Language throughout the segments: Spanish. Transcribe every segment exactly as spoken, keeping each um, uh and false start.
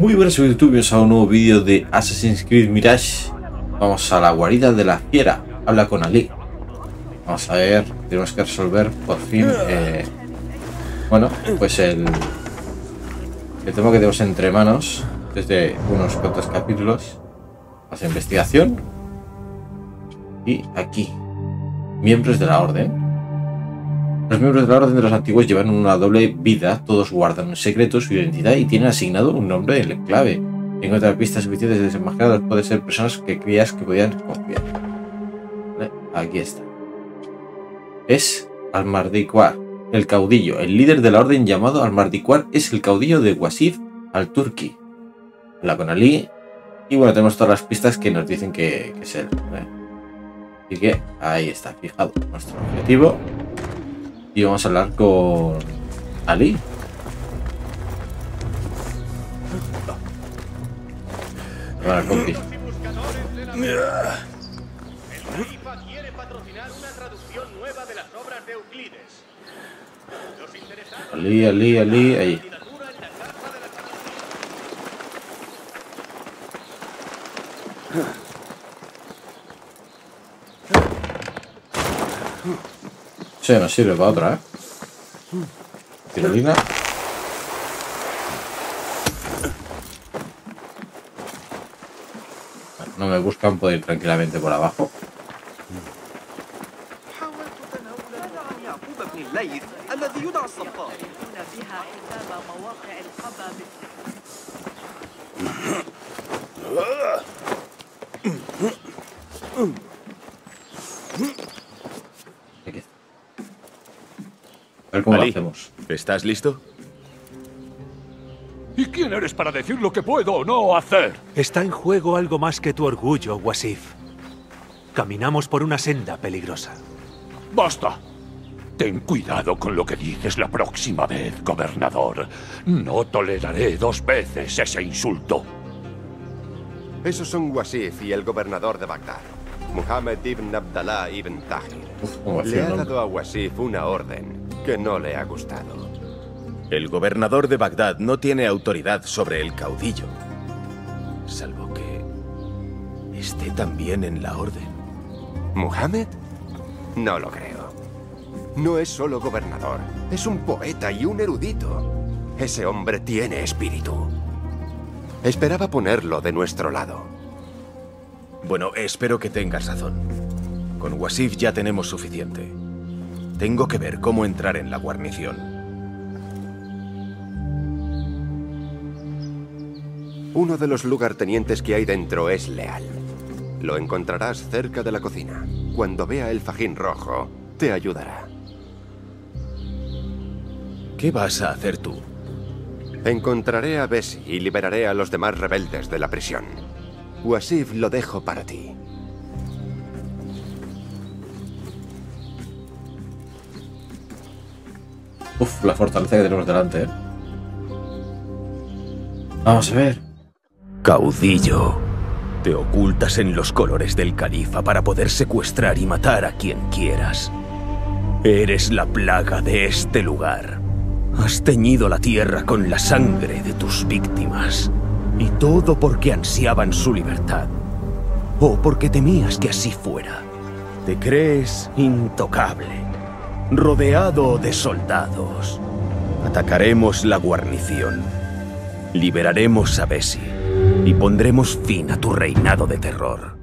Muy buenas YouTube, bienvenidos a un nuevo vídeo de Assassin's Creed Mirage. Vamos a la guarida de la fiera. Habla con Ali. Vamos a ver, tenemos que resolver por fin eh, bueno, pues el el tema que tenemos entre manos desde unos cuantos capítulos. Más investigación. Y aquí, miembros de la orden. Los miembros de la Orden de los Antiguos llevan una doble vida, todos guardan en secreto su identidad y tienen asignado un nombre en clave. Encontrar pistas suficientes de desenmascarados puede ser personas que creías que podían confiar. ¿Vale? Aquí está. Es Al-Mardikwar, el caudillo. El líder de la orden llamado Al-Mardikwar es el caudillo de Wasif al-Turki. Habla con Ali. Y bueno, tenemos todas las pistas que nos dicen que, que es él. ¿Vale? Así que ahí está fijado nuestro objetivo. Y vamos a hablar con Ali. Bueno, compi. El Califa quiere patrocinar una traducción nueva de las obras de Euclides. Los interesados Ali, Ali, Ali, ahí. candidatura en la Casa de la Sí, nos sirve para otra, ¿eh? Tirolina. No me buscan, puedo ir tranquilamente por abajo. Aquí está. A ver cómo Ali, lo hacemos. ¿estás listo? ¿Y quién eres para decir lo que puedo o no hacer? Está en juego algo más que tu orgullo, Wasif. Caminamos por una senda peligrosa. ¡Basta! Ten cuidado con lo que dices la próxima vez, gobernador. No toleraré dos veces ese insulto. Esos son Wasif y el gobernador de Bagdad, Muhammad ibn Abdallah ibn Tahir. Uf, cómo Le hacía ha el dado a Wasif una orden que no le ha gustado. El gobernador de Bagdad no tiene autoridad sobre el caudillo. Salvo que esté también en la orden. ¿Muhammad? No lo creo. No es solo gobernador, es un poeta y un erudito. Ese hombre tiene espíritu. Esperaba ponerlo de nuestro lado. Bueno, espero que tengas razón. Con Wasif ya tenemos suficiente. Tengo que ver cómo entrar en la guarnición. Uno de los lugartenientes que hay dentro es leal. Lo encontrarás cerca de la cocina. Cuando vea el fajín rojo, te ayudará. ¿Qué vas a hacer tú? Encontraré a Bessie y liberaré a los demás rebeldes de la prisión. Wasif lo dejo para ti. Uf, la fortaleza que tenemos delante, ¿eh? Vamos a ver. Caudillo. Te ocultas en los colores del califa para poder secuestrar y matar a quien quieras. Eres la plaga de este lugar. Has teñido la tierra con la sangre de tus víctimas. Y todo porque ansiaban su libertad. O porque temías que así fuera. Te crees intocable. Rodeado de soldados. Atacaremos la guarnición. Liberaremos a Bessie. Y pondremos fin a tu reinado de terror.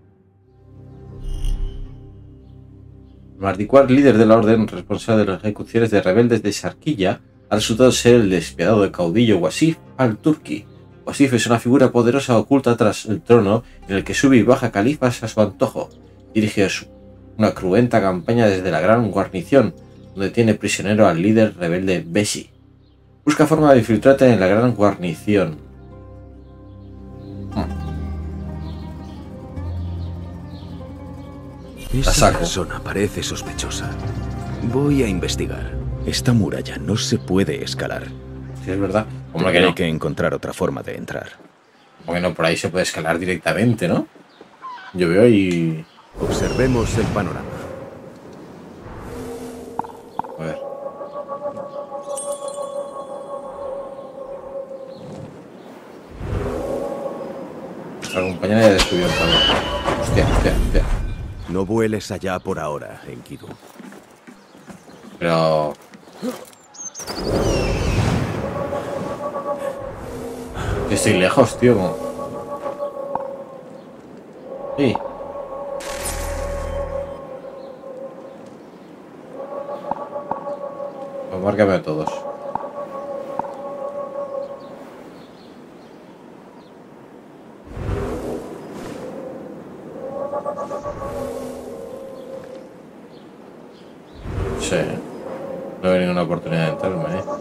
Mardikwar, líder de la orden responsable de las ejecuciones de rebeldes de Sharqiya, ha resultado ser el despiadado caudillo Wasif al-Turki. Wasif es una figura poderosa oculta tras el trono en el que sube y baja califas a su antojo. Dirige una cruenta campaña desde la gran guarnición, donde tiene prisionero al líder rebelde Bessie. Busca forma de infiltrarte en la gran guarnición. Esa persona parece sospechosa. Voy a investigar. Esta muralla no se puede escalar. Sí, es verdad. Como que Hay no. que encontrar otra forma de entrar. Bueno, por ahí se puede escalar directamente, ¿no? Yo veo ahí. Observemos el panorama. A ver. nuestra compañera ya ha descubierto algo. Hostia, hostia, hostia. No vueles allá por ahora, Enkidu. Pero... Yo estoy lejos, tío. Como... Sí. Pues márcame a todos. Sí. No hay ninguna oportunidad de entrarme, ¿eh?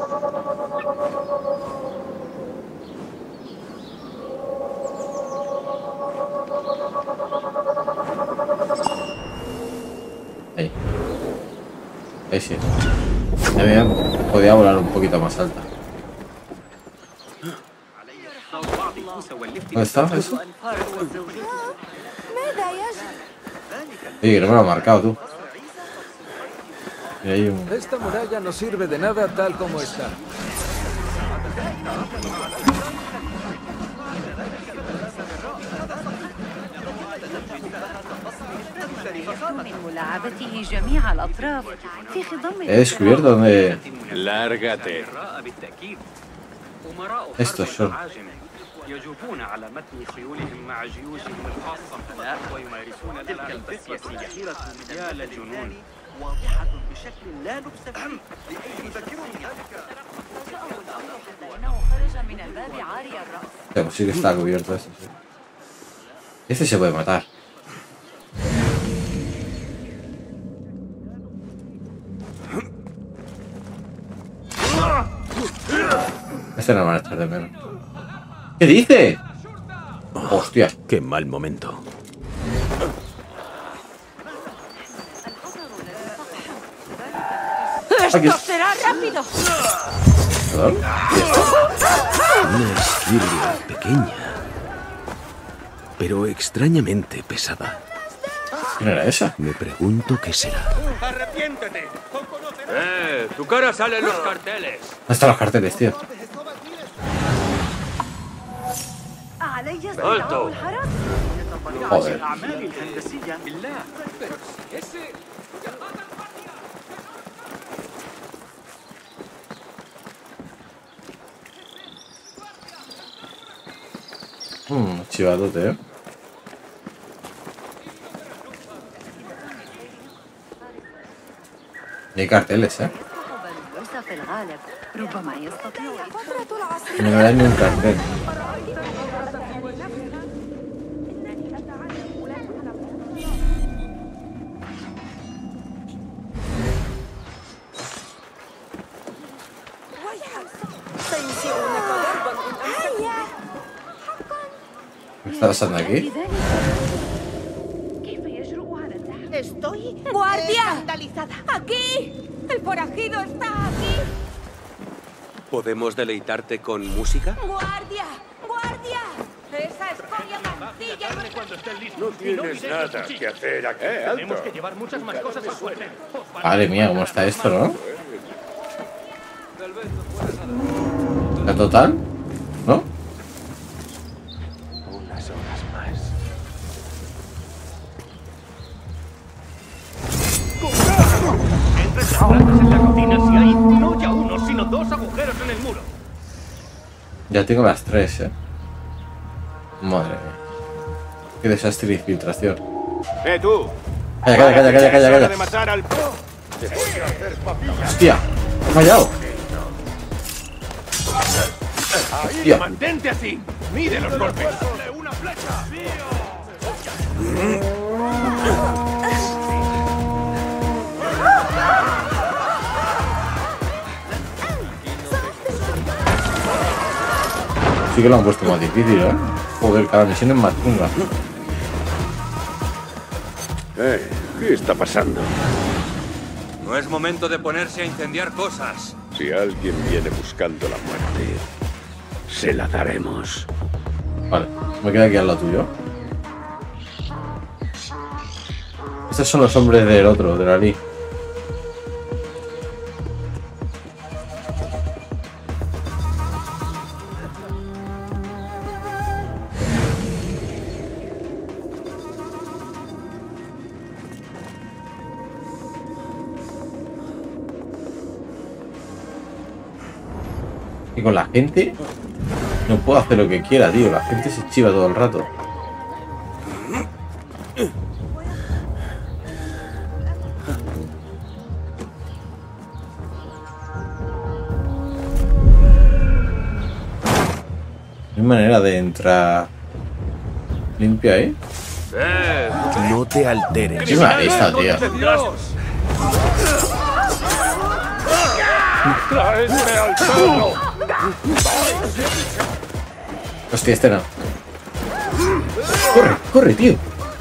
Ahí. Ahí sí. Ya podía volar un poquito más alta. ¿Dónde está eso? Oye, que no me lo ha marcado tú. Y hay un... Esta muralla no sirve de nada tal como está. He descubierto dónde... Lárgate. Estos son. يجوبون على متن خيولهم مع جيوشهم الخاصة ويمارسون تلك السياسية يا لجنون واضحة بشكل لا لبس فيه يذكرني إنه خرج من الباب عاري الرأس. Pero sí que está cubierto este, sí. Este se puede matar. Este no va a echar de menos. ¿Qué dice? Hostia. Qué mal momento. ¡Esto será rápido! ¿Perdón? Una esquirla pequeña, pero extrañamente pesada. ¿Quién era esa? Me pregunto qué será. ¡Arrepiéntete! ¡Eh! ¡Tu cara sale en los carteles! ¿Dónde están los carteles, tío? ¡Alto! Joder. Mmm, chivadote, eh. Y hay carteles, eh. No me dan ni un cartel. ¿Qué está pasando aquí? Estoy ¡Guardia! Escandalizada. ¡Aquí! ¡El forajido está aquí! ¿Podemos deleitarte con música? ¡Guardia! ¡Guardia! ¡Esa escoria mancilla! No tienes nada que hacer aquí. Eh, Tenemos que llevar muchas más cosas afuera. Madre mía, ¿cómo está esto, no? ¿La total? ¿No? Unas horas más. Entre las plantas en la cocina si hay no ya uno, sino dos agujeros en el muro. Ya tengo las tres, eh. Madre mía. Qué desastre de infiltración. ¡Eh, tú! Calla, calla, calla, calla, calla, calla. de matar al... Te voy a hacer papilla. Hostia, he fallado. Ahí, Hostia. mantente así. Mide los golpes. Una flecha. Sí que lo han puesto más difícil, ¿eh? Joder, cada misión es más chunga. Eh, ¿qué está pasando? No es momento de ponerse a incendiar cosas. Si alguien viene buscando la muerte, se la daremos. Vale, me queda aquí al lado tuyo. Estos son los hombres del otro, del Ali. Y con la gente no puedo hacer lo que quiera, tío. La gente se chiva todo el rato. No hay manera de entrar limpio ahí. Eh, no te alteres. Qué malista, tío. ¡Traedme al perro! Hostia, este no. Corre, corre, tío.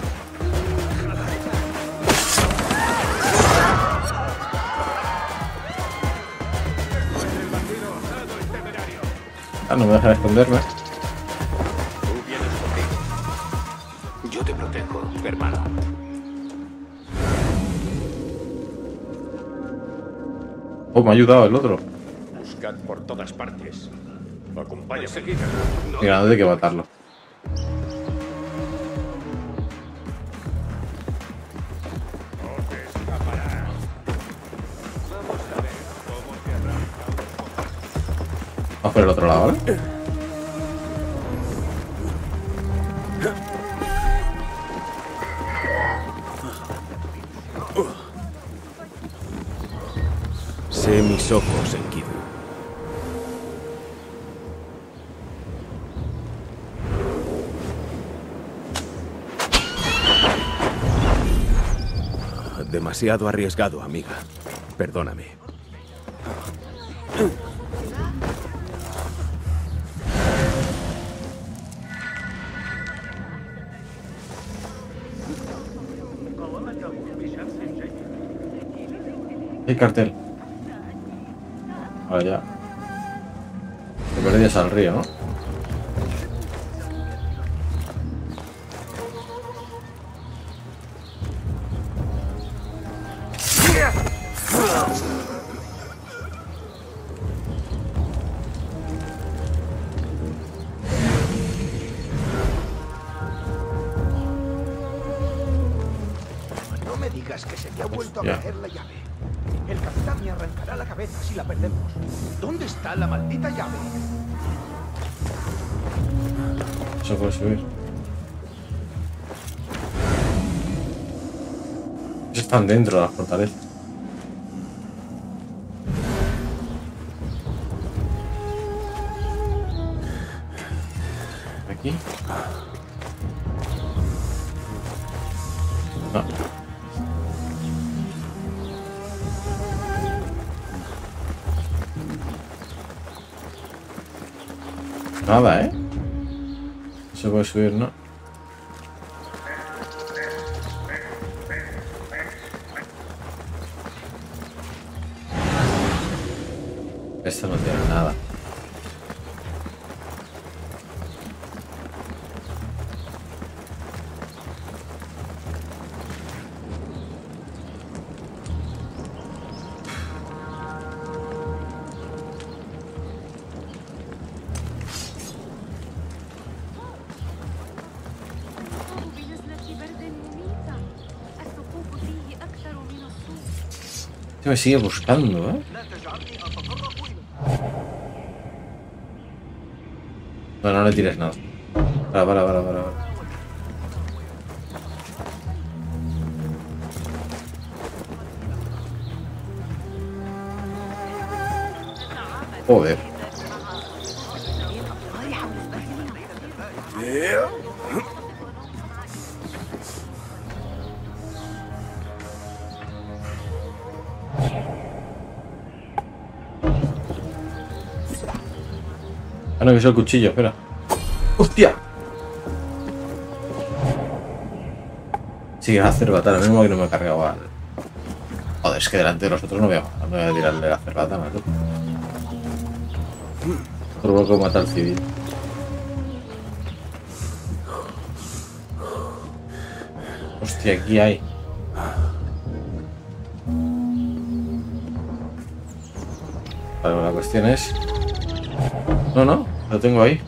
Ah, no me dejan esconderme. Tú vienes conmigo. Yo te protejo, hermano. Oh, me ha ayudado el otro. Buscad por todas partes. Acompáñame. Mira, no hay que matarlo. Vamos por el otro lado, ¿vale? Sé mis ojos, Enkidu. Demasiado arriesgado, amiga. Perdóname. Hay cartel. Ahora ya. Te perdías al río, ¿no? No me digas que se te ha vuelto a Ya. caer la llave. El capitán me arrancará la cabeza si la perdemos. ¿Dónde está la maldita llave? Se puede subir. Están dentro de las fortalezas. Aquí. No. Nada, ¿eh? No se puede subir, ¿no? Esto no tiene nada. Se me sigue buscando, ¿eh? No, no le tires nada. Para, para, para, para. para. Joder. Ah, no, que es el cuchillo, espera. ¡Hostia! Sí, la cerbatana, mismo que no me he cargado al... Joder, es que delante de los otros no voy a, no voy a tirarle la cerbatana, tú. Otro bloque mata al civil. Hostia, aquí hay. Vale, la cuestión es... No, no, lo tengo ahí.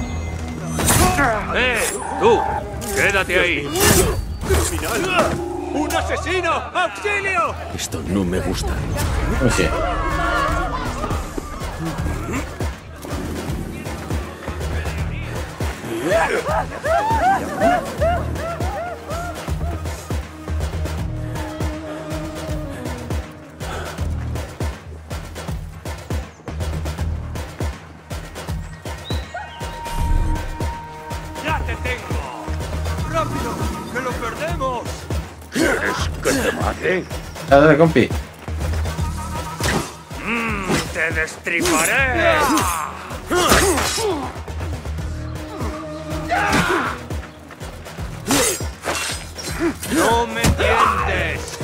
¡Eh! ¡Tú! ¡Quédate ahí! ¡Un asesino! ¡Auxilio! Esto no me gusta. Oye. ¡Ya te tengo! ¡Rápido! ¡Que lo perdemos! ¿Quieres que te mate? Dale, compi. Mm, ¡te destriparé! ¡No me entiendes!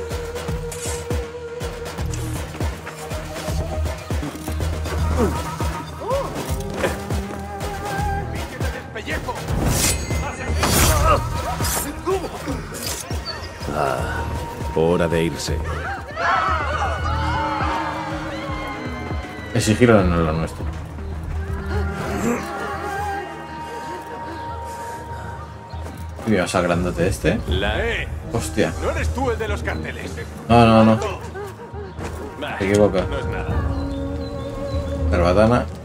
Ah, hora de irse. Ese giro no es lo nuestro. Y vas al grandote este. La E. Hostia. No eres tú el de los carteles. No, no, no. Bah, Se equivoca. No es nada. Cerbatana.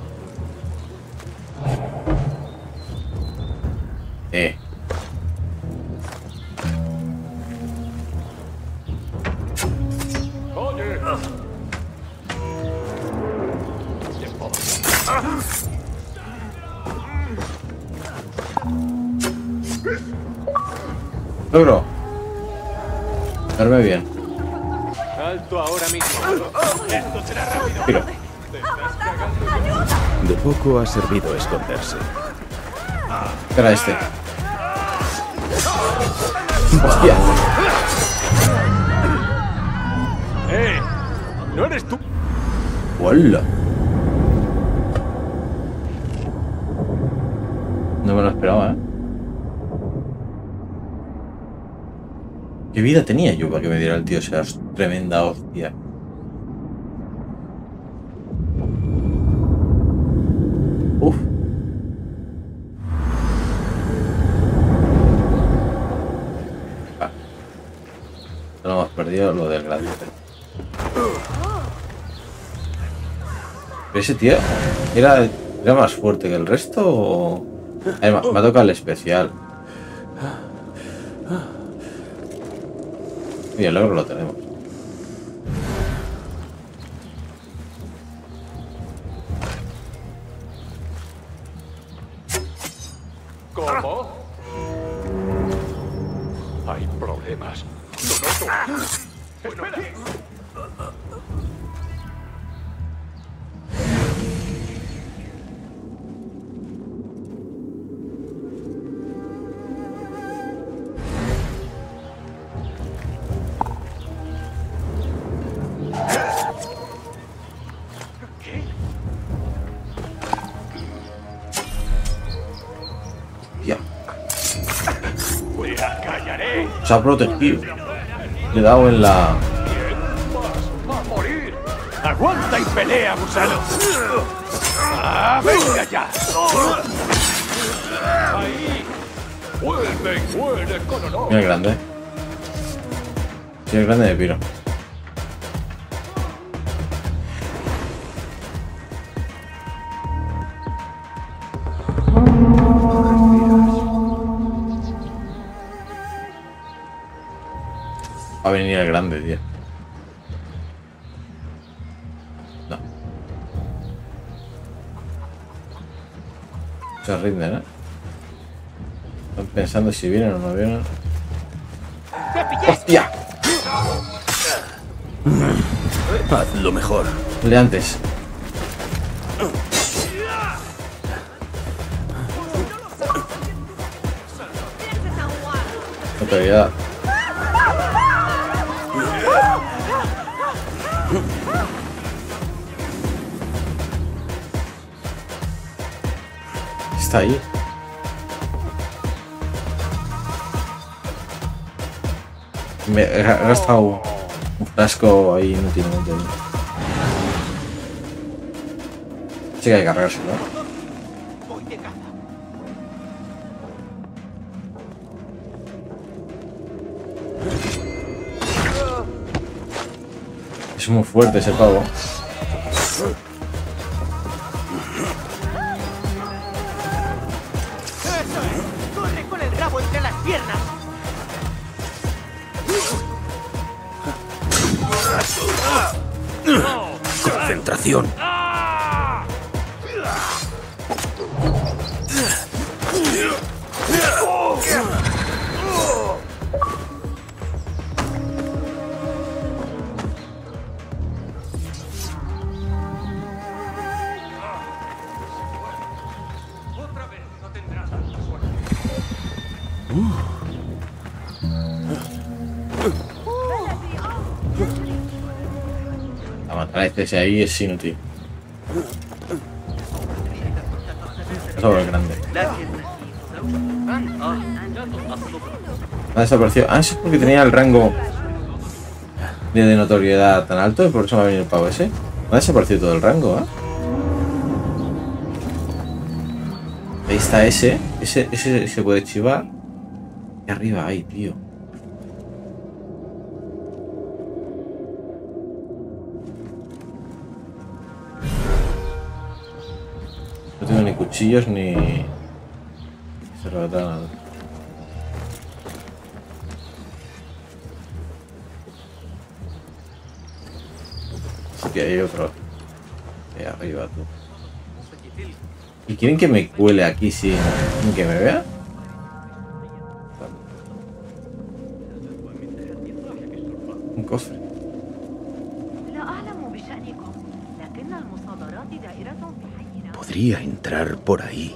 Eh. Oye. Logro. Verme bien. Alto ahora mismo. Esto será rápido. Tiro. Te estás cagando. De poco ha servido esconderse. Era este. Hostia. ¡Eh! ¡No eres tú! ¡Hola! No me lo esperaba, ¿eh? ¿Qué vida tenía yo para que me diera el tío esa tremenda hostia? Uf. Ah. No hemos perdido lo del gladiador. ¿Pero ese tío era, era más fuerte que el resto o...? Eh, me, me ha tocado el especial. Y el logro lo tenemos. ¿Cómo? Hay problemas. ¡Lo noto! ¡Espera! Se ha protegido. Le he dado en la... ¡Va a morir! ¡Aguanta y pelea, gusano! ¡Ah, venga ya! ¡Ahí! ¡Vuelve y vuelve con honor! Mira el grande. Sí, el grande de piro. Va a venir el grande, tío. No. Se rinden, ¿eh? Están pensando si vienen o no vienen. ¡Hostia! Hazlo mejor. El de antes. Autoridad. Está ahí. Me he gastado un frasco ahí inútilmente. Sí que hay que cargarse, ¿no? Es muy fuerte ese pavo. ¡Eso es! ¡Corre con el rabo entre las piernas! Concentración. Otra vez no tendrás tanta suerte. La matar a este ahí es inútil. Eso es grande. Ha desaparecido. Ah, eso es porque tenía el rango de, de notoriedad tan alto y por eso me ha venido el pavo ese. Ha desaparecido todo el rango, ¿eh? Ahí está ese. Ese, ese se puede chivar. Y arriba ahí, tío. No tengo ni cuchillos ni... Cerbatana. Aquí hay otro. Ahí arriba, tú. ¿Y quieren que me cuele aquí sin que me vea? Un cofre. Podría entrar por ahí.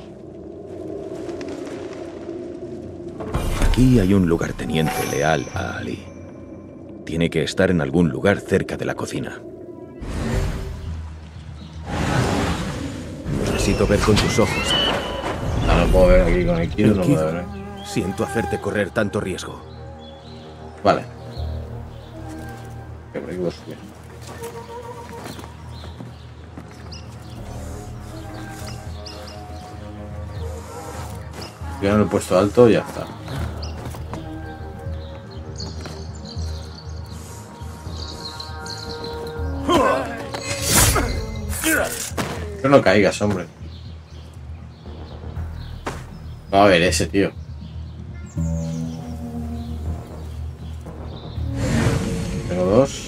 Aquí hay un lugarteniente leal a Ali. Tiene que estar en algún lugar cerca de la cocina. Necesito ver con tus ojos. No, no puedo ver aquí con el kilo, no puedo ver. Siento hacerte correr tanto riesgo. Vale. Que por aquí voy a subir. Yo no lo he puesto alto y ya está. Pero no caigas, hombre. Va a ver ese, tío. Tengo dos.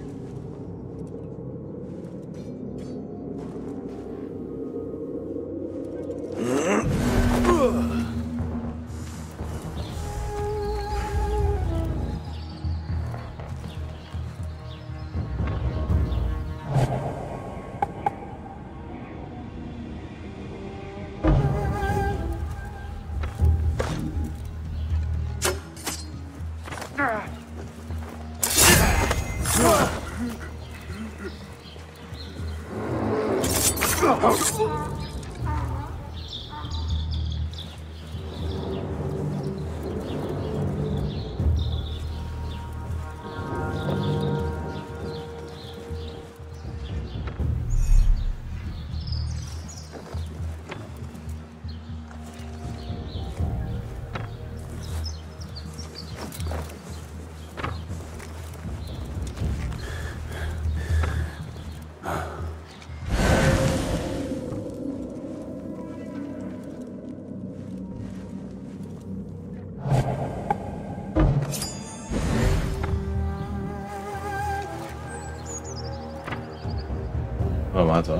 Lo mato, ¿no?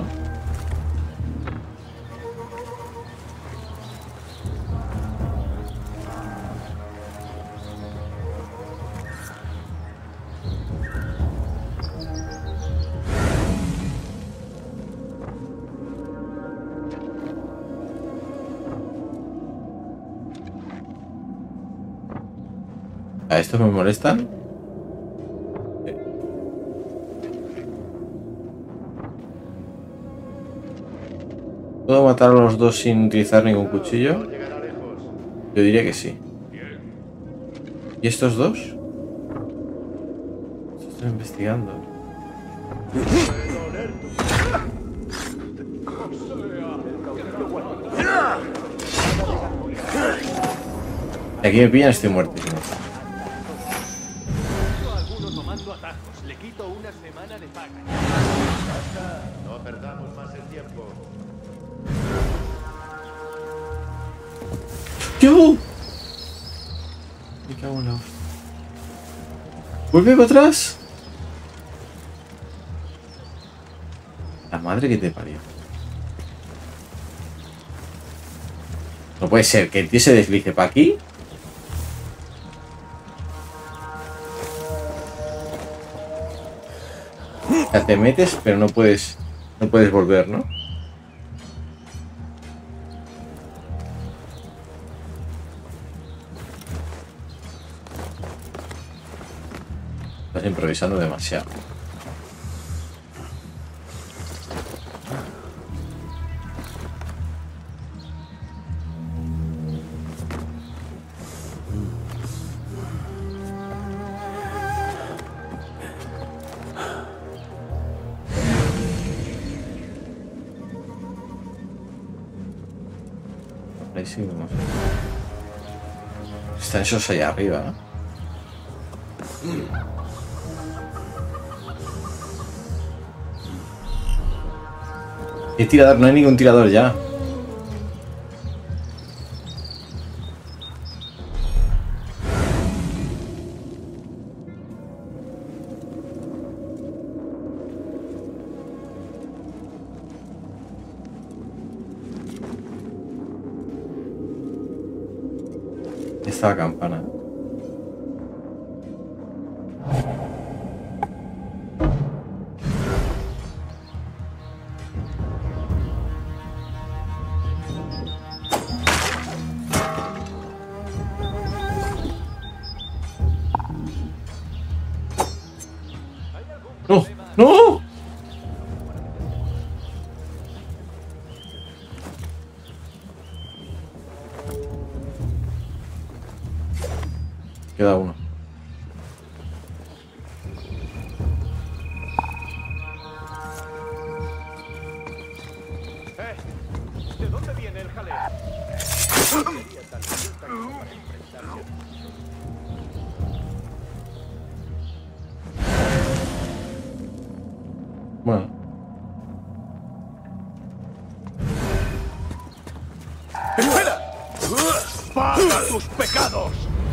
¿A estos me molestan? ¿Puedo matar a los dos sin utilizar ningún cuchillo? Yo diría que sí. ¿Y estos dos? Estoy investigando. Si aquí me pillan estoy muertísimo. Algunos tomando atajos, le quito visto una semana de paga. Basta, no perdamos más el tiempo. ¡Yo! Me cago en la hostia. ¡Vuelve para atrás! La madre que te parió. No puede ser que el tío se deslice para aquí. O sea, te metes, pero no puedes. No puedes volver, ¿no? Estás improvisando demasiado. Ahí sí, vamos. Están esos allá arriba, ¿no? ¿Qué tirador? No hay ningún tirador ya. Está la campana. ¡No! ¡No! Queda uno. Eh, ¿de dónde viene el jaleo? Bueno. ¡Espera! ¡Paga tus pecados!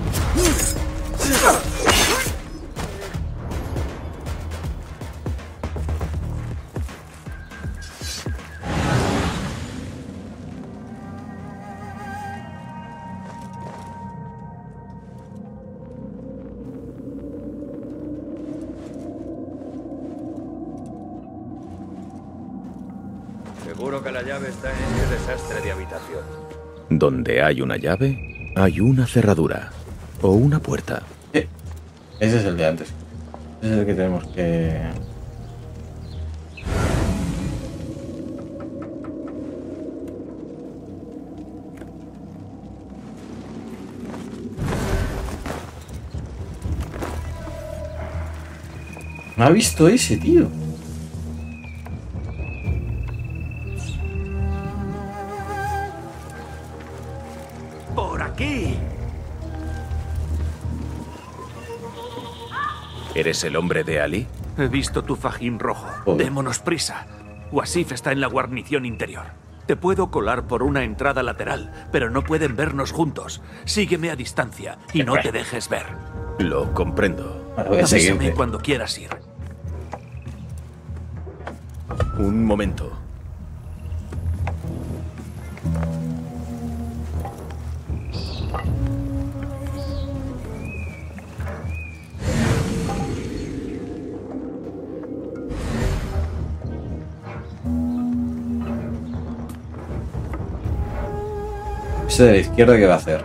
Seguro que la llave está en ese desastre de habitación. Donde hay una llave, hay una cerradura. O una puerta. Sí. Ese es el de antes. Ese es el que tenemos que... ¿No ha visto ese, tío? ¡Por aquí! ¿Eres el hombre de Ali? He visto tu fajín rojo. Joder. Démonos prisa. Wasif está en la guarnición interior. Te puedo colar por una entrada lateral, pero no pueden vernos juntos. Sígueme a distancia y no te dejes ver. Lo comprendo. Ahora voy a Avísame seguirte. cuando quieras ir. Un momento. Ese de la izquierda, ¿qué va a hacer?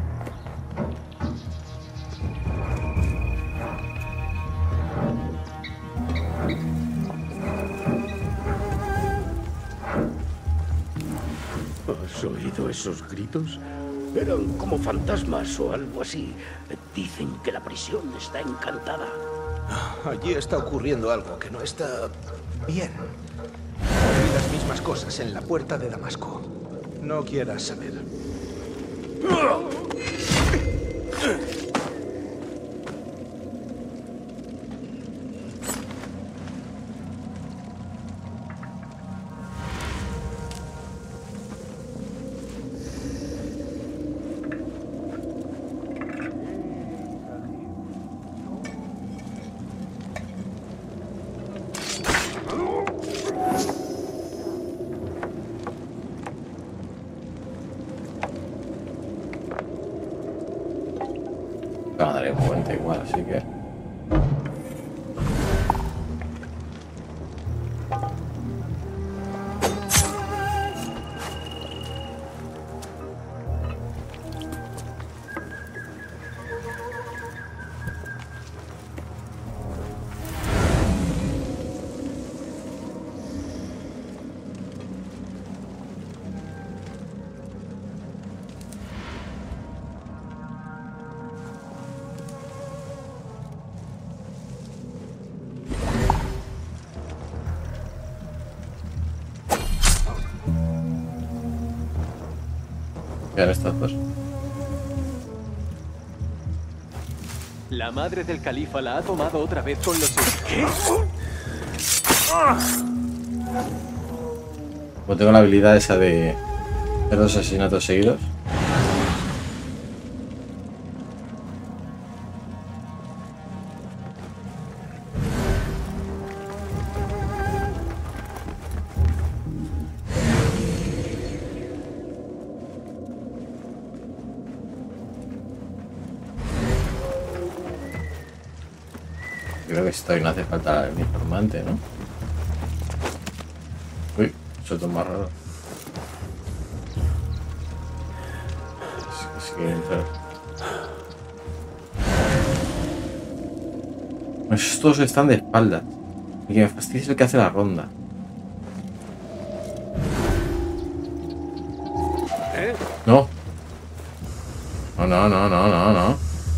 ¿Has oído esos gritos? Eran como fantasmas o algo así. Dicen que la prisión está encantada. Allí está ocurriendo algo que no está bien. Oí las mismas cosas en la puerta de Damasco. No quieras saber. nunca me daré cuenta igual, así que... Vean estas dos. La madre del califa la ha tomado otra vez con los... ¿Qué? Como tengo la habilidad esa de hacer dos asesinatos seguidos. Creo que esto no hace falta el informante, ¿no? Uy, eso es más raro. Es, es que entrar. Estos están de espalda. Y que me fastidia es el que hace la ronda. No. No, no, no, no, no, no.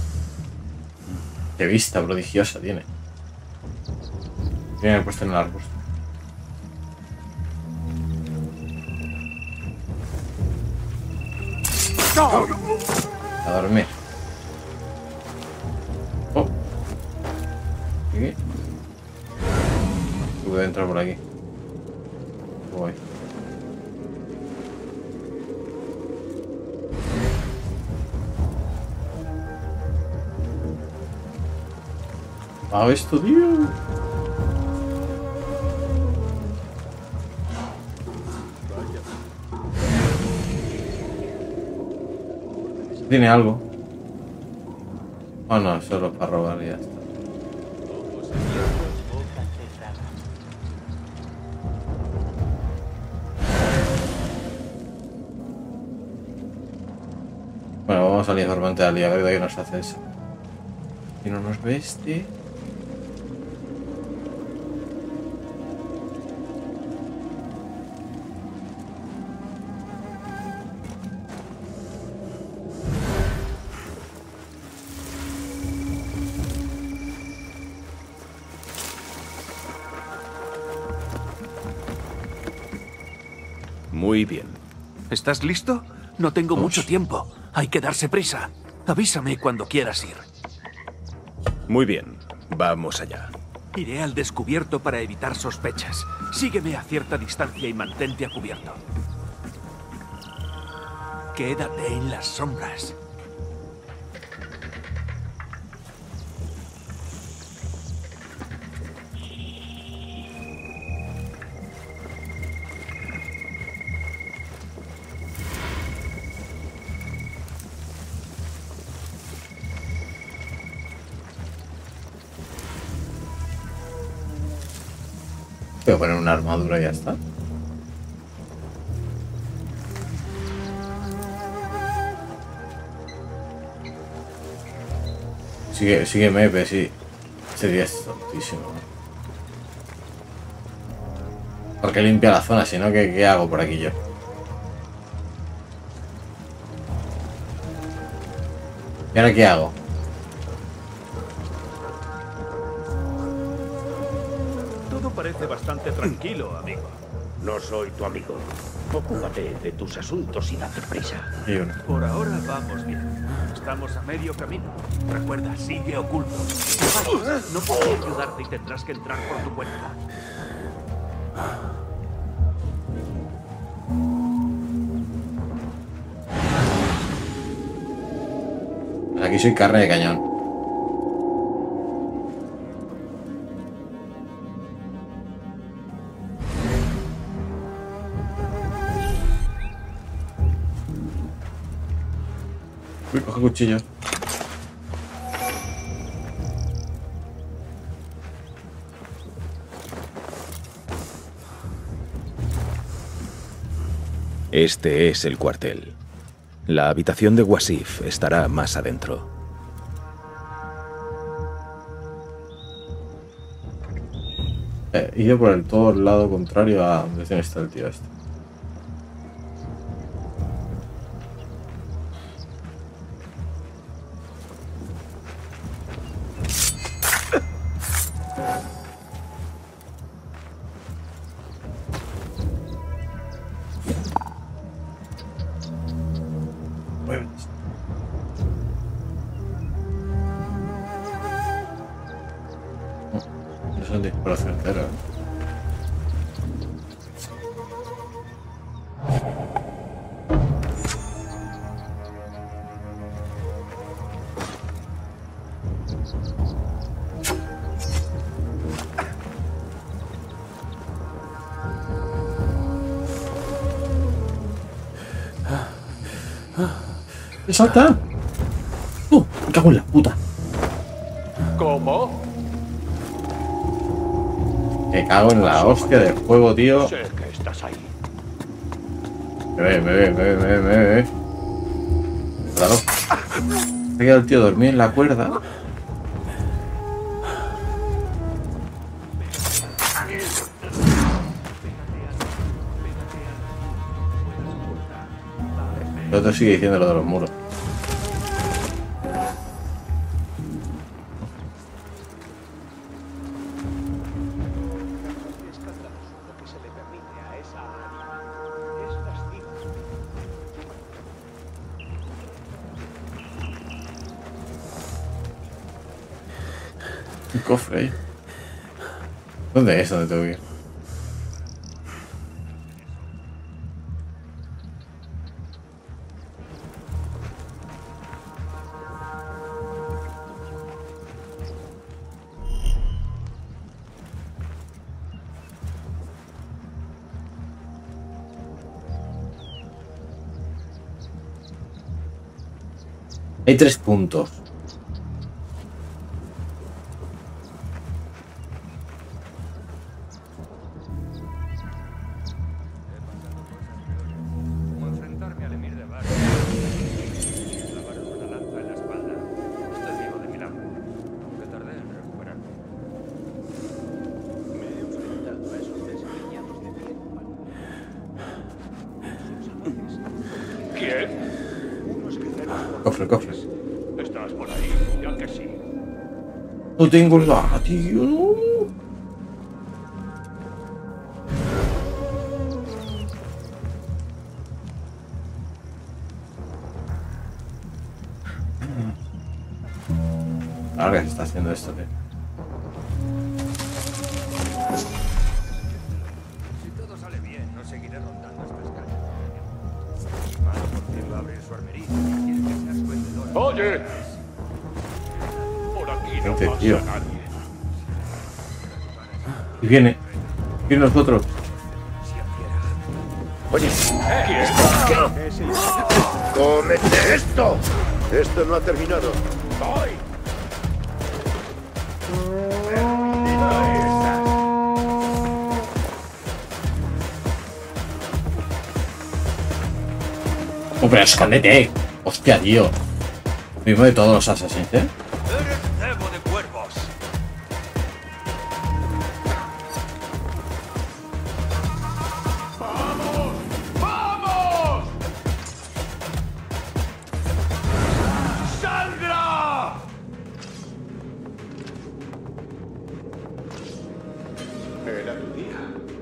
Qué vista prodigiosa tiene. Tiene puesto en el arbusto. A dormir. Oh. ¿Aquí? Puedo entrar por aquí. Voy. Hago esto, tío. Tiene algo. Oh no, solo para robar y ya está. Bueno, vamos al informante de Ali, a ver de qué nos hace eso. Si no nos ve este... Muy bien. ¿Estás listo? No tengo Ush. mucho tiempo. Hay que darse prisa. Avísame cuando quieras ir. Muy bien. Vamos allá. Iré al descubierto para evitar sospechas. Sígueme a cierta distancia y mantente a cubierto. Quédate en las sombras. Voy a poner una armadura y ya está. Sigue, sígueme, pero sí. Sería tontísimo. Porque limpia la zona, si no, ¿qué, qué hago por aquí yo? ¿Y ahora qué hago? Parece bastante tranquilo, amigo. No soy tu amigo. Ocúpate de tus asuntos y date prisa. Por ahora vamos bien. Estamos a medio camino. Recuerda, sigue oculto. No puedo ayudarte y tendrás que entrar por tu cuenta. Aquí soy carne de cañón. Uy, coge cuchillo. Este es el cuartel. La habitación de Wasif estará más adentro. He ido por el todo el lado contrario a donde está el tío este. Es un disparo certero. ¡Me salta! ¡Uh! Me cago en la puta. ¿Cómo? Me cago en la hostia del juego, tío. Sé que estás ahí. Me ve, me ve, me ve, me ve, me ve. Claro. Se ha quedado el tío dormido en la cuerda. El otro sigue diciendo lo de los muros. Un cofre ahí. ¿Dónde es? ¿Dónde tengo que ir? Hay tres puntos. Como enfrentarme al emir de Bar. Clavaron una lanza en la espalda. Estoy vivo de milagro, aunque tardé en recuperarme. Me he enfrentado a esos desgreñados de piel humana. ¿Quién? Cofre, cofre. ¿Estás por ahí? Ya que sí. No tengo nada, tío. No. Ahora que se está haciendo esto, tío. Si todo sale bien, no seguiré rondando estas calles. Mi madre por fin va a abrir su armería. Quiere que seas vendedor. ¡Oye! Por aquí no Gente, pasa tío. nadie. Y viene. Viene nosotros. Oye, ¿Qué? ¡cómete esto! Esto no ha terminado. ¡Ay! Hombre, escóndete. Hostia, tío. Mismo de todos los asesinos, ¿eh? Eres cebo de cuervos. ¡Vamos! ¡Vamos! ¡Saldrá! Era tu día.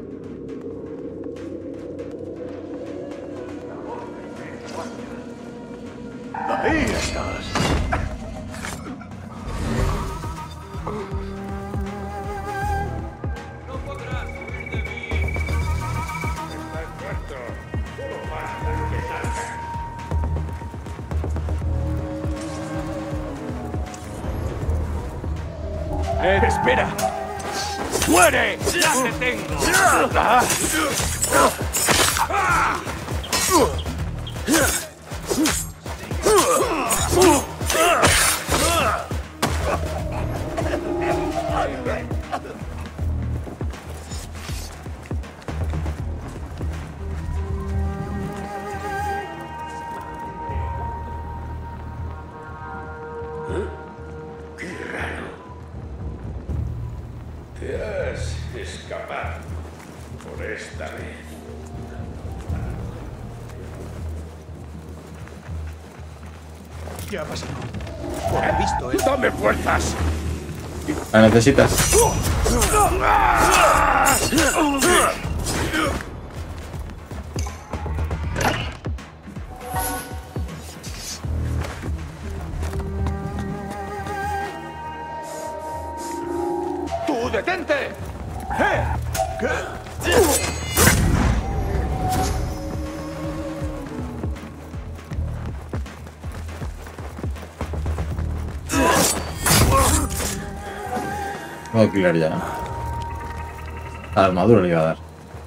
Ahí estás. No podrás huir de mí. Estás muerto. No basta que salga. ¡Eh, espera! ¡Muere! ¡Ya te tengo! Ya. Por esta vez. ¿Qué ha pasado? Por he visto, ¿eh? ¡Dame fuerzas! ¿La necesitas? ¡Tú detente! ¿Eh? ¿Qué? Voy a alquilar ya. La armadura le iba a dar.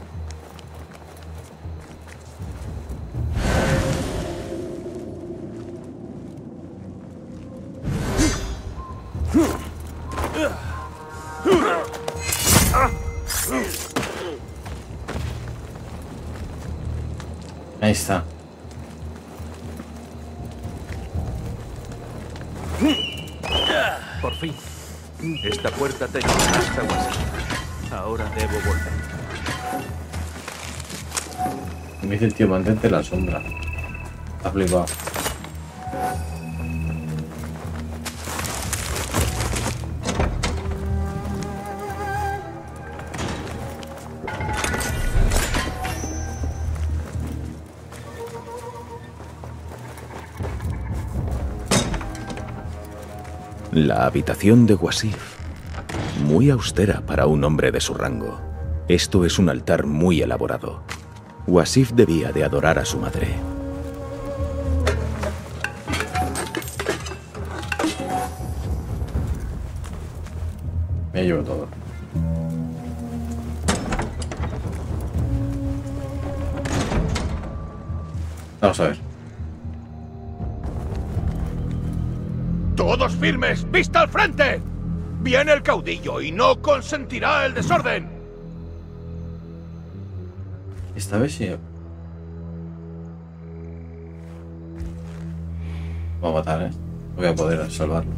Ahí está. Por fin. Esta puerta te lleva hasta Wasif. Ahora debo volver. Me dice el tío, mantente en la sombra. Está flipado. La habitación de Wasif. Muy austera para un hombre de su rango. Esto es un altar muy elaborado. Wasif debía de adorar a su madre. Me llevo todo. Vamos a ver. ¡Todos firmes! ¡Vista al frente! Viene el caudillo y no consentirá el desorden. Esta vez sí. Voy a matar, ¿eh? No voy a poder salvarlo.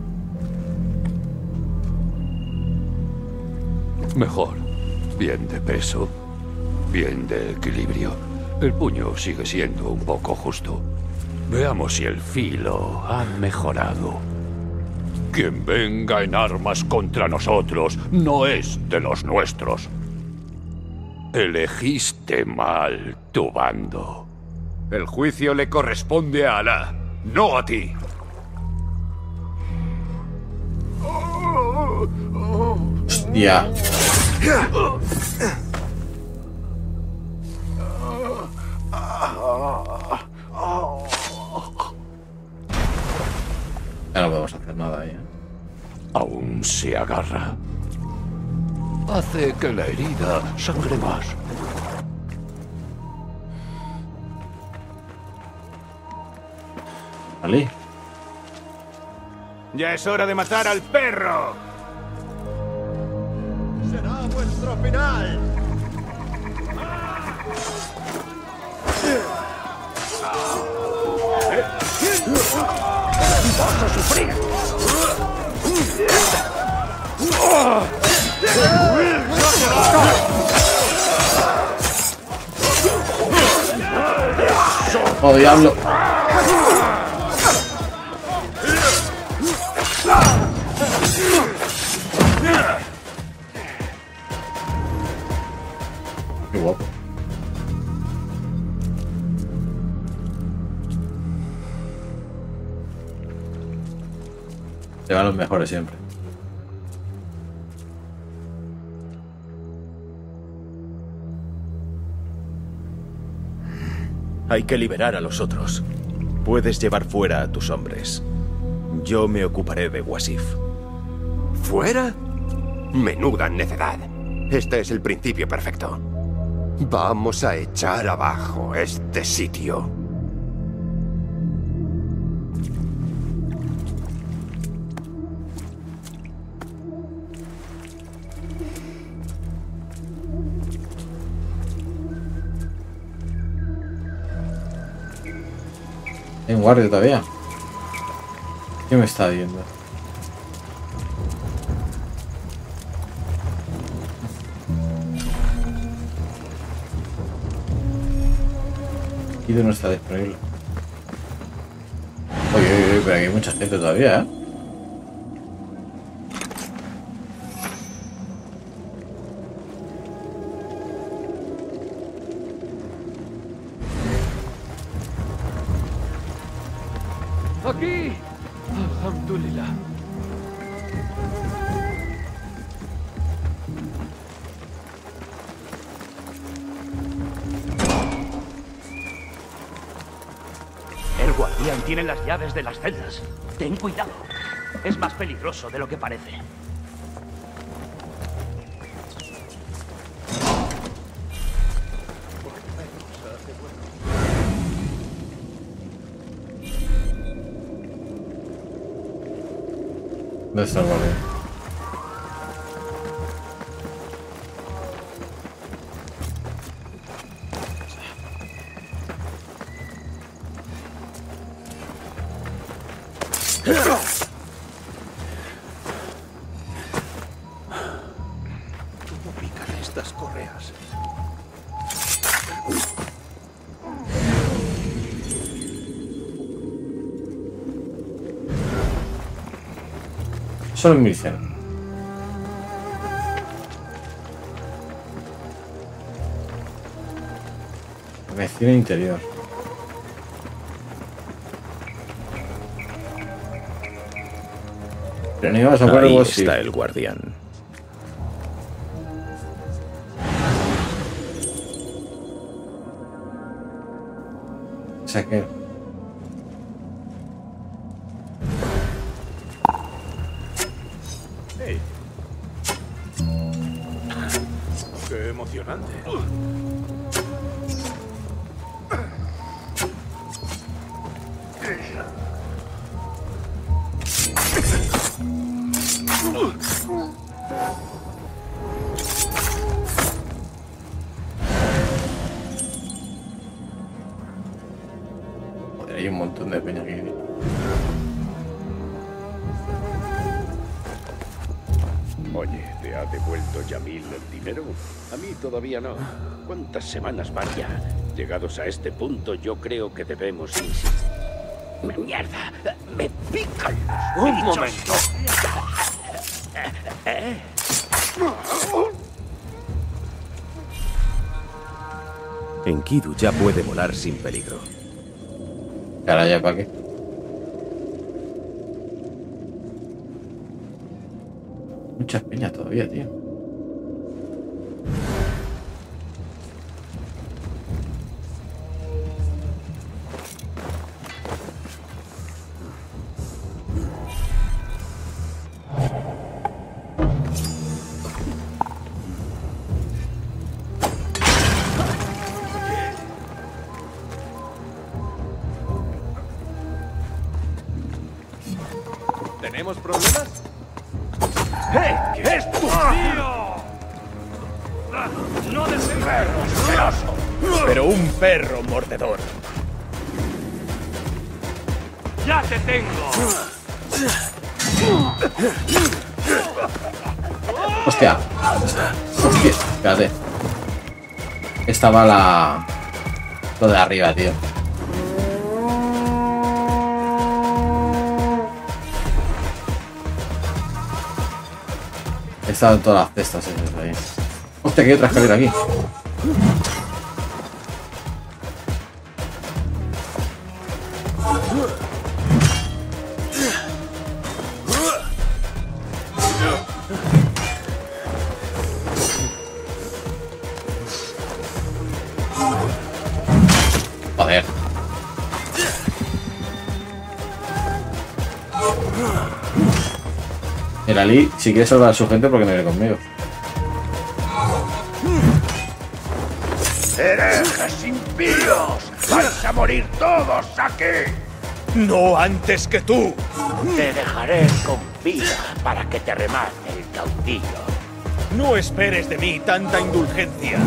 Mejor. Bien de peso. Bien de equilibrio. El puño sigue siendo un poco justo. Veamos si el filo ha mejorado. Quien venga en armas contra nosotros no es de los nuestros. Elegiste mal tu bando. El juicio le corresponde a Alá, no a ti. Hostia. Ya no podemos hacer nada ahí, ¿eh? Aún se agarra. Hace que la herida sangre más. ¿Vale? Ya es hora de matar al perro. Será vuestro final. ¡Vas a sufrir! ¡Oh, diablo! Qué guapo. Se van los mejores siempre. Hay que liberar a los otros. Puedes llevar fuera a tus hombres. Yo me ocuparé de Wasif. ¿Fuera? Menuda necedad. Este es el principio perfecto. Vamos a echar abajo este sitio. Hay un guardia todavía. ¿Qué me está viendo? Enkidu no está disponible. Oye, oye, oye, pero aquí hay mucha gente todavía, ¿eh? ¡Aquí! Alhamdulillah. El guardián tiene las llaves de las celdas. Ten cuidado. Es más peligroso de lo que parece. ¿Dónde está el guardián? ¿Cómo pican estas correas? Solo en miliciano. Vecino interior. Pero no ibas a poner Ahí algo está así. el guardián. Saqueo. Hey. Qué emocionante. Joder, hay un montón de peña aquí. Oye, ¿te ha devuelto Yamil el dinero? A mí todavía no. ¿Cuántas semanas van ya? Llegados a este punto, yo creo que debemos insistir. ¡Mierda! ¡Me pican los Un bichos! momento. ¿Eh? Enkidu ya puede volar sin peligro. Caray, ¿ya para qué? Muchas peñas todavía, tío. ¿Tenemos problemas? ¡Eh! ¿Qué es tu tío? ¡No deseo! ¡Perro asqueroso! Pero un perro mordedor. ¡Ya te tengo! Hostia. Hostia, espérate. Estaba la... Lo de arriba, tío. Estaban todas las cestas esas de ahí. Hostia, que hay otra escalera aquí. Joder. El Ali, si quiere salvar a su gente, porque no viene conmigo. ¡Herejes impíos! ¡Vais a morir todos aquí! ¡No antes que tú! Te dejaré con vida para que te remate el caudillo. No esperes de mí tanta indulgencia.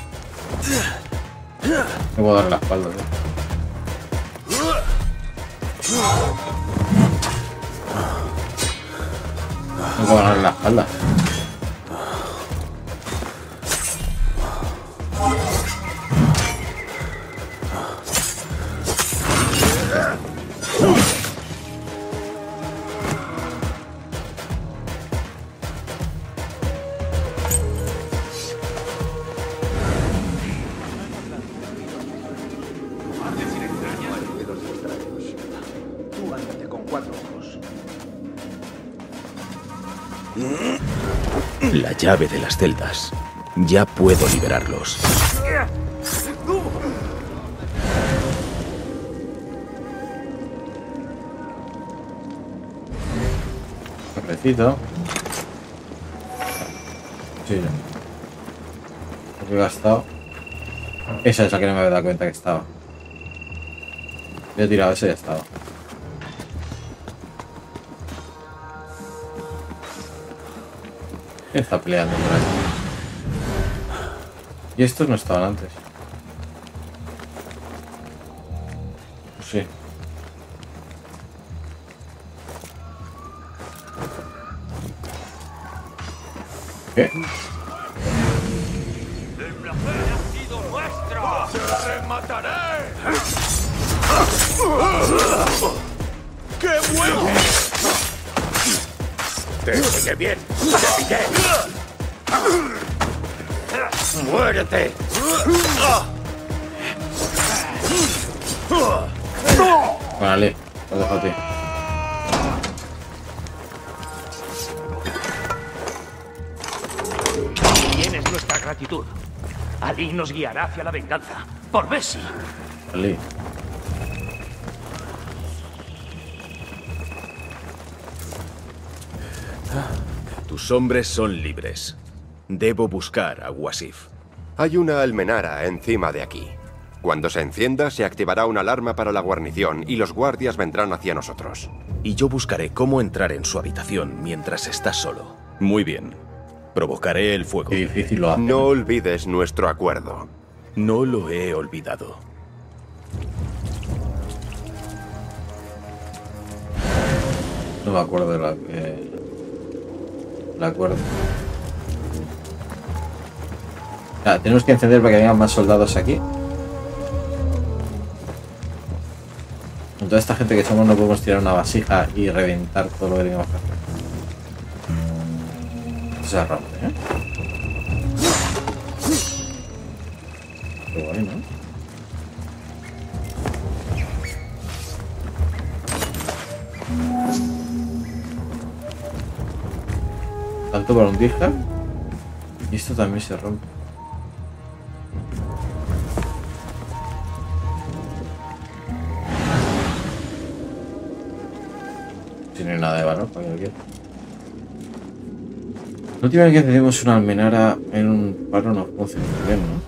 Me voy a dar la espalda, tío. No puedo ganarle la espalda. La llave de las celdas. Ya puedo liberarlos. Cafecito. Sí. Lo que he gastado. Esa es la que no me había dado cuenta que estaba. Yo he tirado ese y ya estaba. ¿Quién está peleando por ahí? Y estos no estaban antes. Pues sí. ¿Qué? ¡El placer ha sido nuestro! ¡Te remataré! ¡Qué bueno! ¡Te oye bien! ¡Te pillé! ¡Muérete! Vale, lo dejo a ti. Tienes nuestra gratitud. Ali nos guiará hacia la venganza. Por Bessie. Ali. Tus hombres son libres. Debo buscar a Wasif. Hay una almenara encima de aquí. Cuando se encienda, se activará una alarma para la guarnición y los guardias vendrán hacia nosotros. Y yo buscaré cómo entrar en su habitación mientras está solo. Muy bien. Provocaré el fuego. Qué difícil lo hace. No olvides nuestro acuerdo. No lo he olvidado. No me acuerdo de la, eh, el acuerdo. Ah, tenemos que encender para que vengan más soldados aquí. Con toda esta gente que somos no podemos tirar una vasija y reventar todo lo que tengamos que hacer. Eso se rompe, ¿eh? Qué guay, ¿no? Tanto para un dija. Y esto también se rompe. No tiene nada de valor para que lo quiera. La última vez que encendimos una almenara en un paro no funciona bien, ¿no?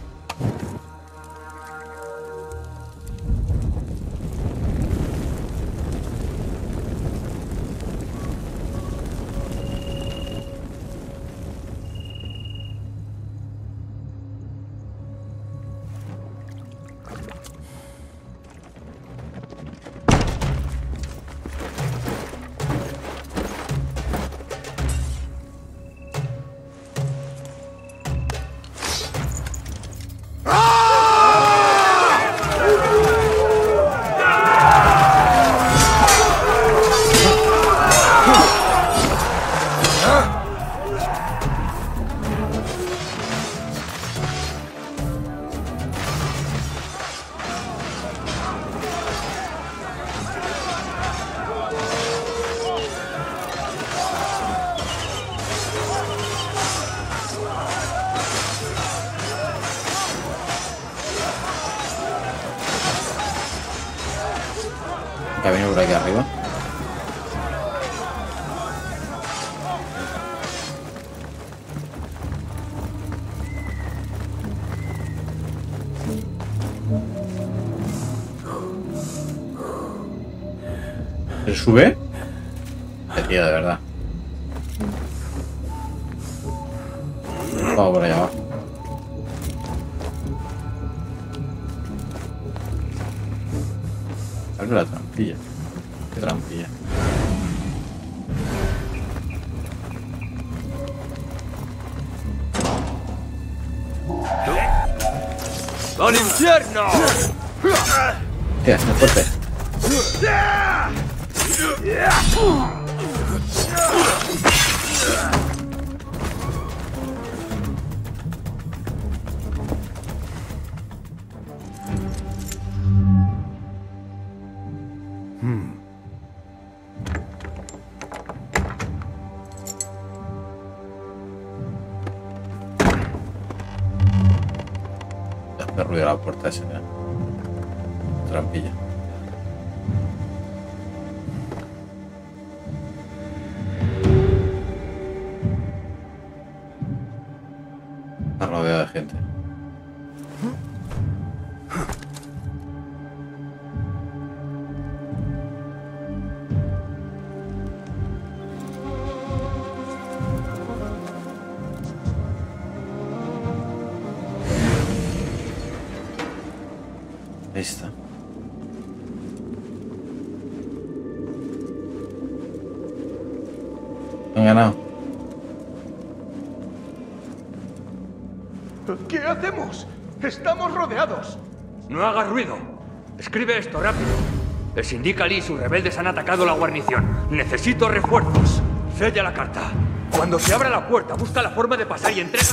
Camino por aquí arriba. ¿Se sube? Qué tío, de verdad. Vamos por allá abajo. Abre la trampilla. Qué trampilla. ¡Al infierno! Tía, está fuerte. Me ruido la puerta esa, ¿eh? Trampilla. Está rodeado de gente. Ahí está. Han ganado. ¿Qué hacemos? Estamos rodeados. No hagas ruido. Escribe esto rápido. El Syndicalist y sus rebeldes han atacado la guarnición. Necesito refuerzos. Sella la carta. Cuando se abra la puerta, busca la forma de pasar y entrega.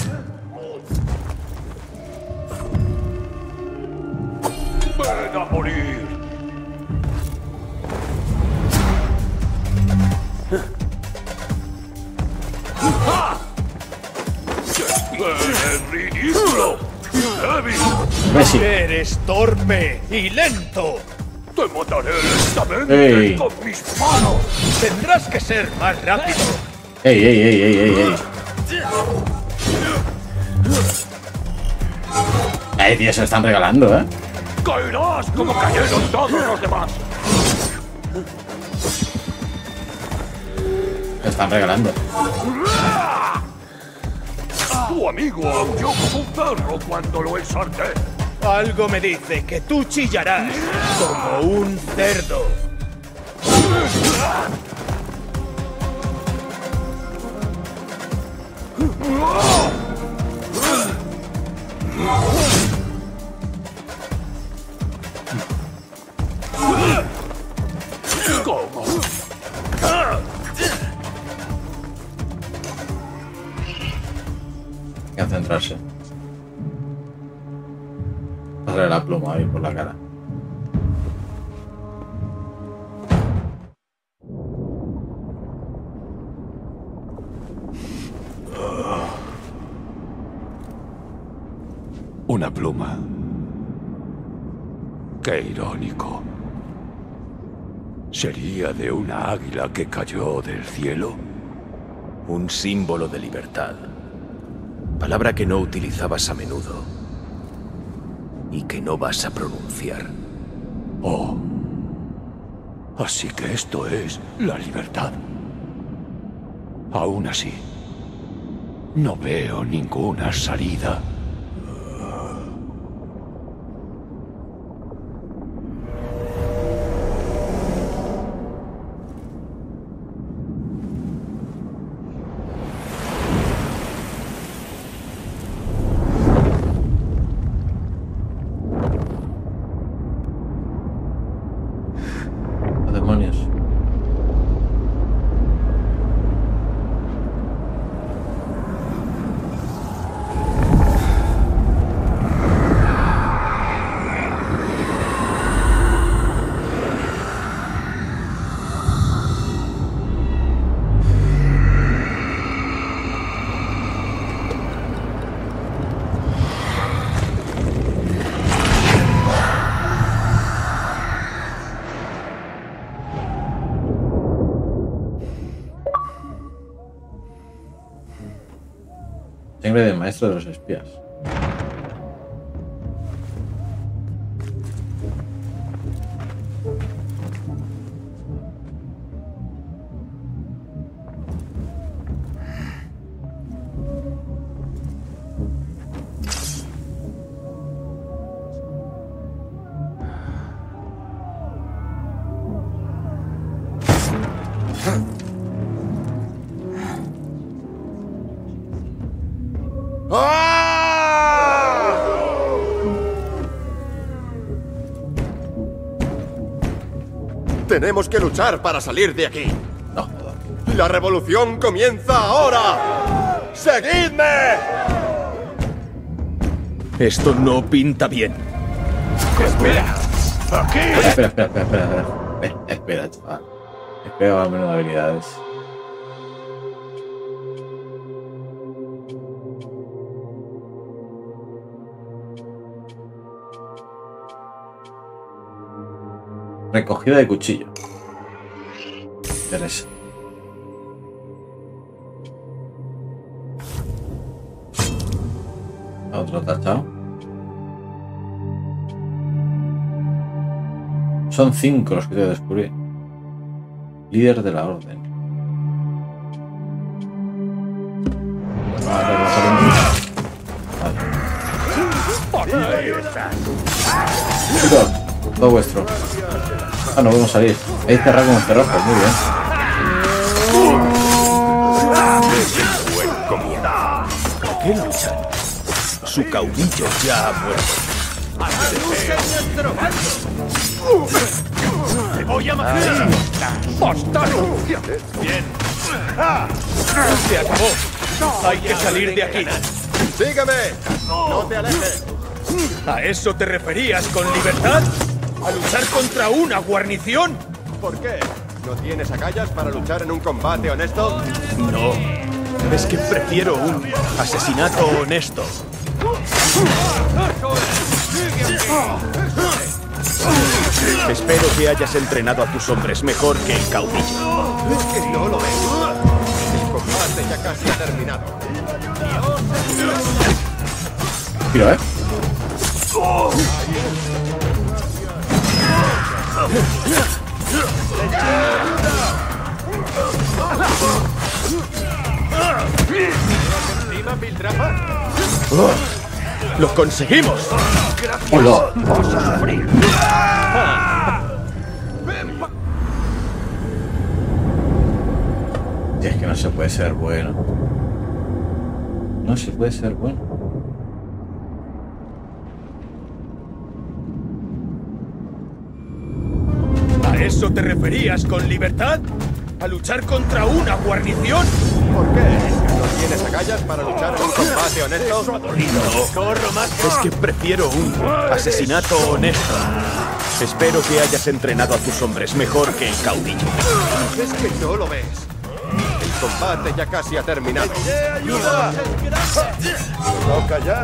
¡Ven a morir! ¡Ah! ¡Eres ridículo! ¡Débil! Messi. Eres torpe y lento. ¡Te mataré lentamente Ey. con mis manos! Tendrás que ser más rápido. Ey, ey, ey, ey, ey, ey. Ay, tío, se lo están regalando, ¿eh? ¡Caerás como cayeron todos los demás! Se están regalando. Tu amigo aulló como un perro cuando lo ensarté. Algo me dice que tú chillarás como un cerdo. ¿Cómo? Hay que centrarse. Pasarle la pluma ahí por la cara. Una pluma. Qué irónico. ¿Sería de una águila que cayó del cielo? Un símbolo de libertad. Palabra que no utilizabas a menudo. Y que no vas a pronunciar. Oh. Así que esto es la libertad. Aún así, no veo ninguna salida. Demonios. Sangre de maestro de los espías. Tenemos que luchar para salir de aquí. No. La revolución comienza ahora. ¡Seguidme! Esto no pinta bien. ¡Espera! ¡Aquí! Espera, espera, espera, espera, espera. Eh, espera, chaval. Espera, al menos de habilidades. Recogida de cuchillo. Interesa. Otro tachado. Son cinco los que tengo que descubrir. Líder de la orden. Vale, vale. Chicos, todo vuestro. Ah, no podemos salir. Ahí cerrado con cerrojos, muy bien. ¿Por qué luchan? Su caudillo ya ha muerto. ¡Te voy a matar! ¡Bastardo! Bien. Se acabó. Hay que salir de aquí. ¡Sígueme! ¡No te alejes! ¿A eso te referías con libertad? ¿A luchar contra una guarnición? ¿Por qué? ¿No tienes agallas para luchar en un combate honesto? No. Es que prefiero un asesinato honesto. Espero que hayas entrenado a tus hombres mejor que el caudillo. Es que no lo ves. El combate ya casi ha terminado. Tiro, ¿eh? Oh, ¡lo conseguimos! ¡Hola! ¡Vas a sufrir! Y es que no se puede ser bueno. No se puede ser bueno. ¿A eso te referías con libertad? ¿A luchar contra una guarnición? ¿Por qué? ¿No tienes agallas para luchar en un combate honesto? Eso ha dolido. Corro más. Es que prefiero un asesinato honesto. Espero que hayas entrenado a tus hombres mejor que el caudillo. Es que no lo ves. El combate ya casi ha terminado. ¡Ayuda! ¡Toca ya!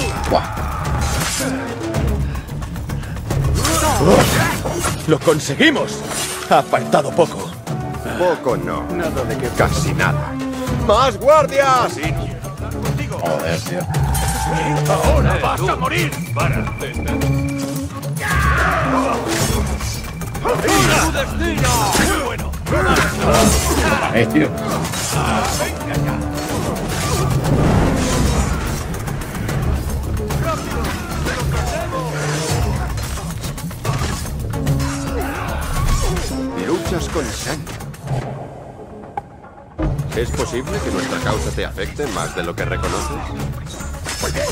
¡Lo conseguimos! Ha faltado poco. Poco no. Nada de que casi nada. ¡Más guardias! Joder, tío. ¡Ahora vas a morir! ¡Para! ¡Tu destino! ¡Muy bueno! Eh, tío. ¡Venga ya! Luchas con sangre. ¿Es posible que nuestra causa te afecte más de lo que reconoces? ¿Por qué?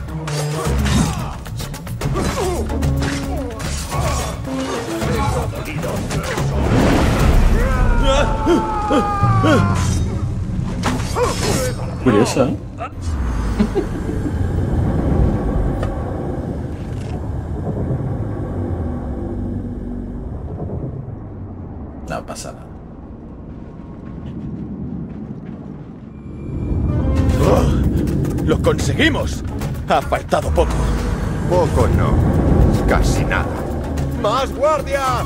Curioso, ¿eh? No pasa nada. ¡Oh! ¡Lo conseguimos! Ha faltado poco. Poco no. Casi nada. ¡Más guardias!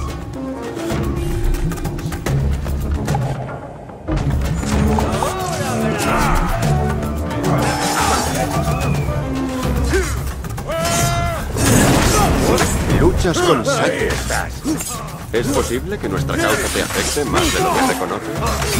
Luchas con sangre. ¿Es posible que nuestra causa te afecte más de lo que reconoces?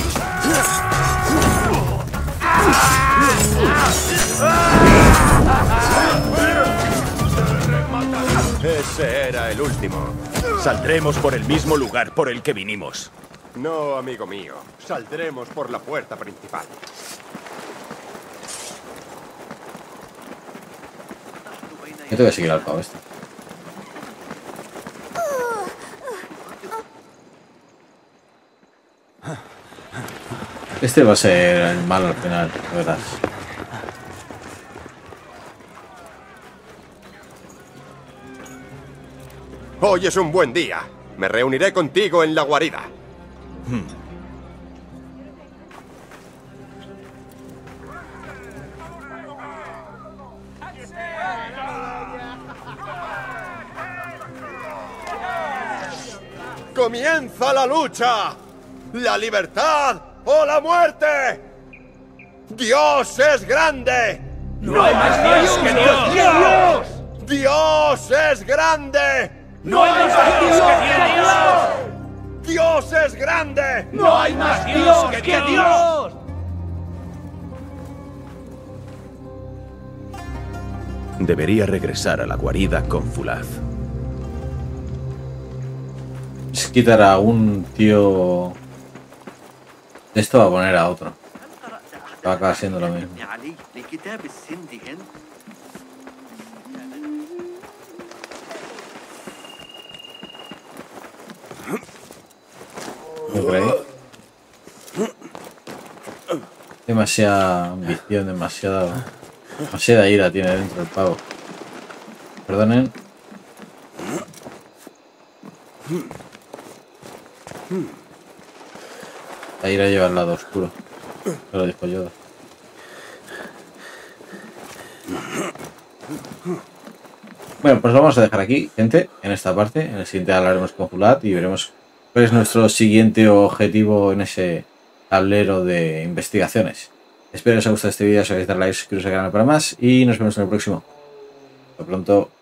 Ese era el último. Saldremos por el mismo lugar por el que vinimos. No, amigo mío. Saldremos por la puerta principal. Yo tengo que seguir al pavo este. Este va a ser el malo al final, la verdad. Hoy es un buen día. Me reuniré contigo en la guarida. Hmm. ¡Comienza la lucha! ¡La libertad o la muerte! ¡Dios es grande! ¡No hay más Dios que Dios! ¡Dios! ¡Dios es grande! ¡No hay más Dios que Dios! ¡Dios es grande! ¡No hay más Dios que Dios! Debería regresar a la guarida con Fulaz. Es quitar a un tío. Esto va a poner a otro. Va a acabar siendo lo mismo. ¿No creéis? Demasiada ambición, demasiada. Demasiada ira tiene dentro el pavo. Perdonen. La ira lleva al lado oscuro. Me lo dijo Yoda. Bueno, pues lo vamos a dejar aquí, gente, en esta parte. En el siguiente hablaremos con Fulaz y veremos cuál es nuestro siguiente objetivo en ese tablero de investigaciones. Espero que os haya gustado este vídeo, si os darle like, suscribiros al canal para más y nos vemos en el próximo. Hasta pronto.